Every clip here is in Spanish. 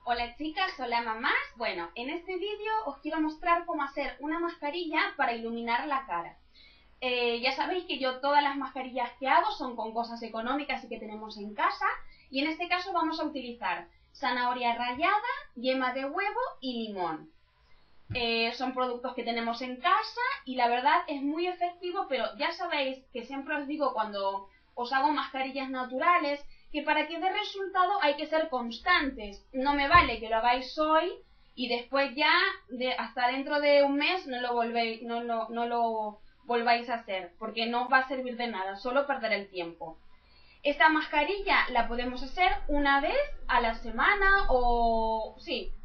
Hola chicas, hola mamás. Bueno, en este vídeo os quiero mostrar cómo hacer una mascarilla para iluminar la cara. Ya sabéis que yo todas las mascarillas que hago son con cosas económicas y que tenemos en casa. Y en este caso vamos a utilizar zanahoria rallada, yema de huevo y limón. Son productos que tenemos en casa y la verdad es muy efectivo, pero ya sabéis que siempre os digo cuando os hago mascarillas naturales que para que dé resultado hay que ser constantes. No me vale que lo hagáis hoy y después ya hasta dentro de un mes no lo volváis a hacer, porque no os va a servir de nada, solo perder el tiempo. Esta mascarilla la podemos hacer una vez a la semana o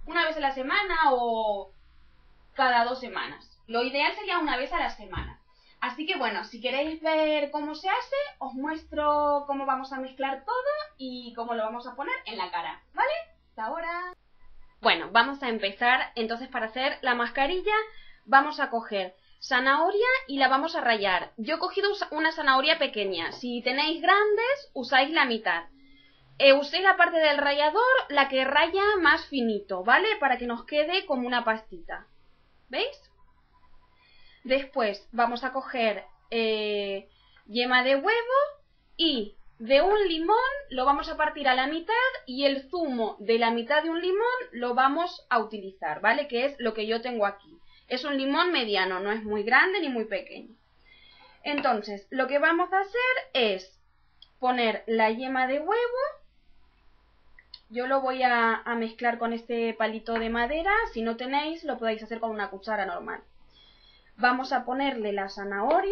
cada 2 semanas. Lo ideal sería una vez a la semana. Así que bueno, si queréis ver cómo se hace, os muestro cómo vamos a mezclar todo y cómo lo vamos a poner en la cara, ¿vale? Hasta ahora. Bueno, vamos a empezar. Entonces, para hacer la mascarilla vamos a coger zanahoria y la vamos a rallar. Yo he cogido una zanahoria pequeña. Si tenéis grandes, usáis la mitad. Usé la parte del rallador, la que raya más finito, ¿vale? Para que nos quede como una pastita. ¿Veis? Después vamos a coger yema de huevo y de un limón lo vamos a partir a la mitad y el zumo de la mitad de un limón lo vamos a utilizar, ¿vale? Que es lo que yo tengo aquí. Es un limón mediano, no es muy grande ni muy pequeño. Entonces, lo que vamos a hacer es poner la yema de huevo. Yo lo voy a mezclar con este palito de madera. Si no tenéis, lo podéis hacer con una cuchara normal. Vamos a ponerle la zanahoria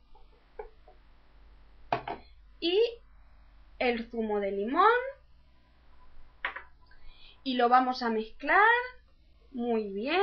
y el zumo de limón y lo vamos a mezclar muy bien.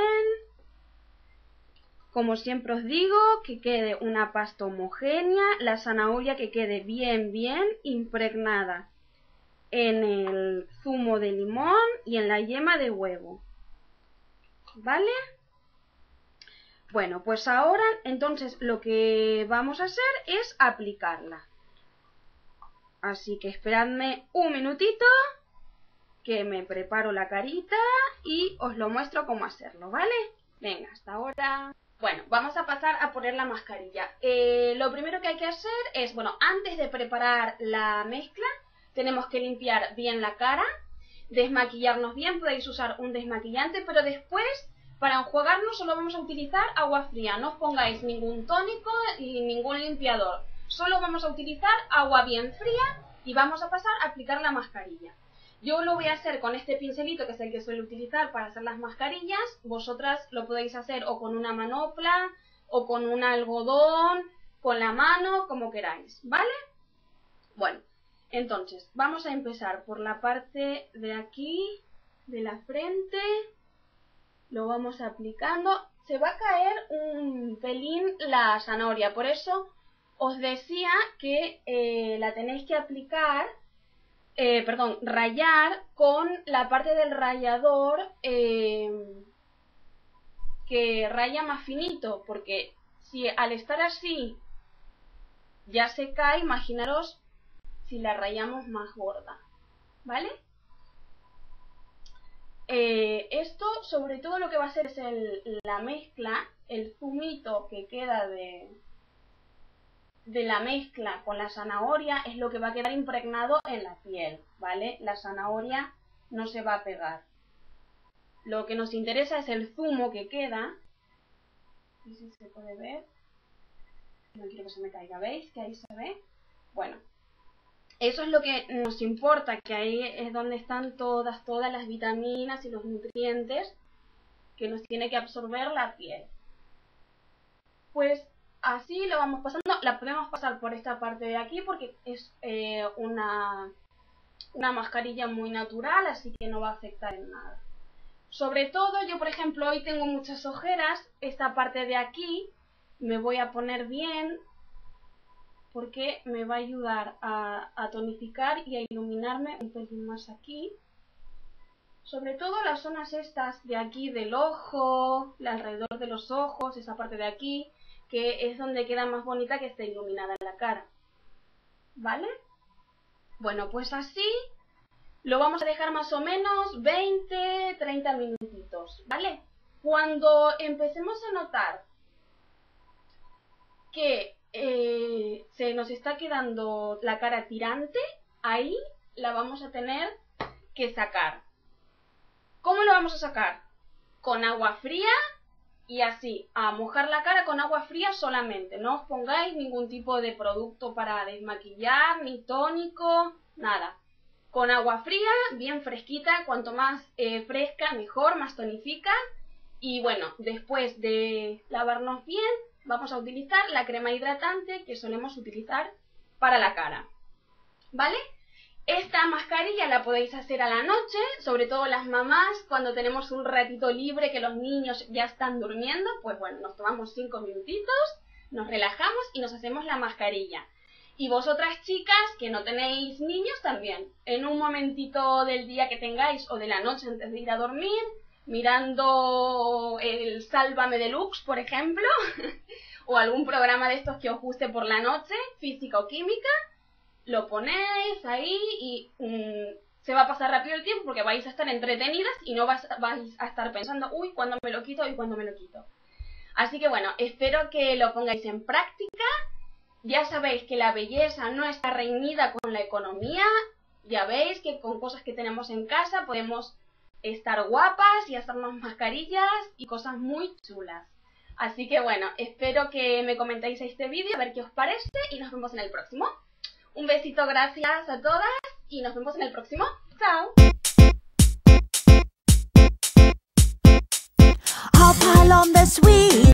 Como siempre os digo, que quede una pasta homogénea, la zanahoria que quede bien impregnada en el zumo de limón y en la yema de huevo, ¿vale? Bueno, pues ahora entonces lo que vamos a hacer es aplicarla. Así que esperadme un minutito que me preparo la carita y os lo muestro cómo hacerlo, ¿vale? Venga, hasta ahora. Bueno, vamos a pasar a poner la mascarilla. Lo primero que hay que hacer es, bueno, antes de preparar la mezcla, tenemos que limpiar bien la cara, desmaquillarnos bien, podéis usar un desmaquillante, pero después, para enjuagarnos, solo vamos a utilizar agua fría. No os pongáis ningún tónico y ningún limpiador. Solo vamos a utilizar agua bien fría y vamos a pasar a aplicar la mascarilla. Yo lo voy a hacer con este pincelito, que es el que suelo utilizar para hacer las mascarillas. Vosotras lo podéis hacer o con una manopla, o con un algodón, con la mano, como queráis, ¿vale? Bueno, entonces, vamos a empezar por la parte de aquí, de la frente. Lo vamos aplicando. Se va a caer un pelín la zanahoria, por eso os decía que la tenéis que aplicar, rallar con la parte del rallador que raya más finito, porque si al estar así ya se cae, imaginaros si la rayamos más gorda, ¿vale? Esto sobre todo lo que va a hacer es la mezcla, el zumito que queda de la mezcla con la zanahoria es lo que va a quedar impregnado en la piel, ¿vale? La zanahoria no se va a pegar. Lo que nos interesa es el zumo que queda. No sé si se puede ver. No quiero que se me caiga, ¿veis? Que ahí se ve. Bueno, eso es lo que nos importa, que ahí es donde están todas las vitaminas y los nutrientes que nos tiene que absorber la piel. Pues así lo vamos pasando. La podemos pasar por esta parte de aquí porque es una mascarilla muy natural, así que no va a afectar en nada. Sobre todo, yo por ejemplo hoy tengo muchas ojeras. Esta parte de aquí me voy a poner bien porque me va a ayudar a tonificar y a iluminarme un pelín más aquí. Sobre todo las zonas estas de aquí del ojo, alrededor de los ojos, esa parte de aquí, que es donde queda más bonita que esté iluminada la cara. ¿Vale? Bueno, pues así Lo vamos a dejar más o menos 20-30 minutitos, ¿vale? Cuando empecemos a notar que se nos está quedando la cara tirante, ahí la vamos a tener que sacar. ¿Cómo lo vamos a sacar? Con agua fría y así, a mojar la cara con agua fría solamente. No os pongáis ningún tipo de producto para desmaquillar, ni tónico, nada. Con agua fría, bien fresquita, cuanto más fresca mejor, más tonifica. Y bueno, después de lavarnos bien, vamos a utilizar la crema hidratante que solemos utilizar para la cara, ¿vale? Esta mascarilla la podéis hacer a la noche, sobre todo las mamás, cuando tenemos un ratito libre que los niños ya están durmiendo, pues bueno, nos tomamos 5 minutitos, nos relajamos y nos hacemos la mascarilla. Y vosotras chicas que no tenéis niños también, en un momentito del día que tengáis o de la noche antes de ir a dormir, mirando el Sálvame Deluxe, por ejemplo, o algún programa de estos que os guste por la noche, física o química, lo ponéis ahí y se va a pasar rápido el tiempo porque vais a estar entretenidas y no vais a estar pensando, uy, ¿cuándo me lo quito? Y ¿cuándo me lo quito? Así que bueno, espero que lo pongáis en práctica. Ya sabéis que la belleza no está reñida con la economía. Ya veis que con cosas que tenemos en casa podemos estar guapas y hacernos mascarillas y cosas muy chulas. Así que bueno, espero que me comentéis este vídeo, a ver qué os parece y nos vemos en el próximo. Un besito, gracias a todas y nos vemos en el próximo. ¡Chao! I'll pile on the sweet.